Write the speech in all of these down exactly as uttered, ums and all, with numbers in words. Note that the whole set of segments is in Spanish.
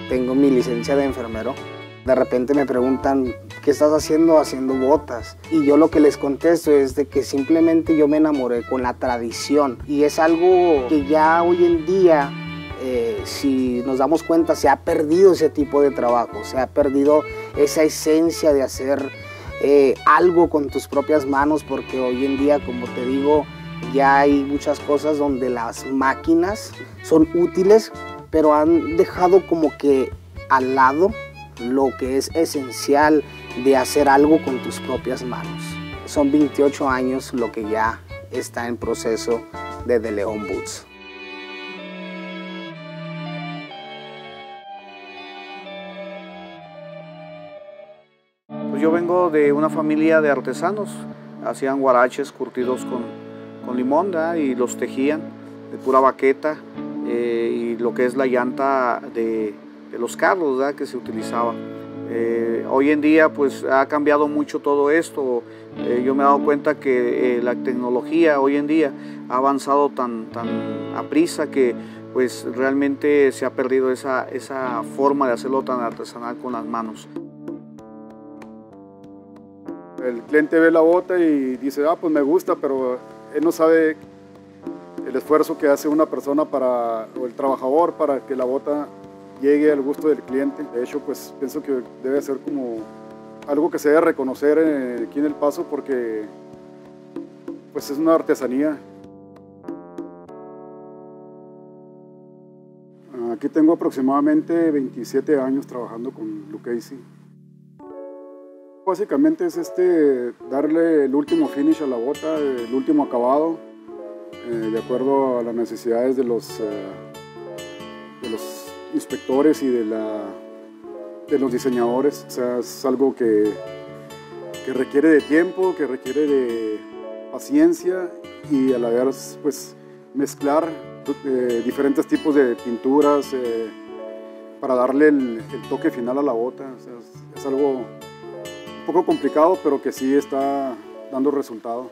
tengo mi licencia de enfermero. De repente me preguntan, ¿qué estás haciendo? Haciendo botas. Y yo lo que les contesto es de que simplemente yo me enamoré con la tradición. Y es algo que ya hoy en día, eh, si nos damos cuenta, se ha perdido ese tipo de trabajo. Se ha perdido esa esencia de hacer eh, algo con tus propias manos, porque hoy en día, como te digo, ya hay muchas cosas donde las máquinas son útiles, pero han dejado como que al lado lo que es esencial de hacer algo con tus propias manos. Son veintiocho años lo que ya está en proceso de De León Boots. Pues yo vengo de una familia de artesanos, hacían guaraches curtidos con, con limón, ¿verdad? Y los tejían de pura baqueta, eh, y lo que es la llanta de, de los carros, ¿verdad? Que se utilizaba. Eh, hoy en día pues ha cambiado mucho todo esto. Eh, yo me he dado cuenta que eh, la tecnología hoy en día ha avanzado tan, tan a prisa que pues realmente se ha perdido esa, esa forma de hacerlo tan artesanal con las manos. El cliente ve la bota y dice, ah, pues me gusta, pero él no sabe el esfuerzo que hace una persona para, o el trabajador para que la bota llegue al gusto del cliente. De hecho, pues pienso que debe ser como algo que se debe reconocer en, aquí en El Paso, porque pues es una artesanía. Aquí tengo aproximadamente veintisiete años trabajando con Lucchese. Básicamente es este, darle el último finish a la bota, el último acabado, eh, de acuerdo a las necesidades de los, eh, de los inspectores y de, la, de los diseñadores. O sea, es algo que, que requiere de tiempo, que requiere de paciencia y a la vez pues, mezclar eh, diferentes tipos de pinturas eh, para darle el, el toque final a la bota. O sea, es, es algo un poco complicado, pero que sí está dando resultado.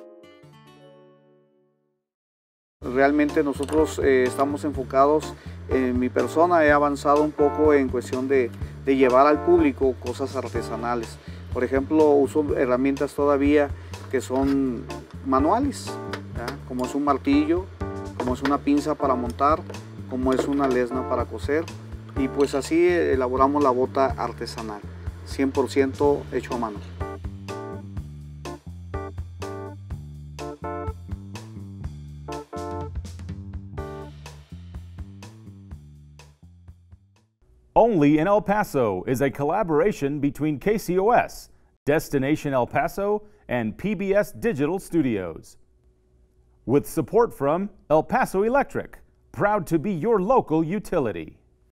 Realmente nosotros eh, estamos enfocados en mi persona. He avanzado un poco en cuestión de, de llevar al público cosas artesanales. Por ejemplo, uso herramientas todavía que son manuales, ¿ya? Como es un martillo, como es una pinza para montar, como es una lesna para coser. Y pues así elaboramos la bota artesanal, cien por ciento hecho a mano. Only in El Paso is a collaboration between K C O S, Destination El Paso, and P B S Digital Studios. With support from El Paso Electric, proud to be your local utility.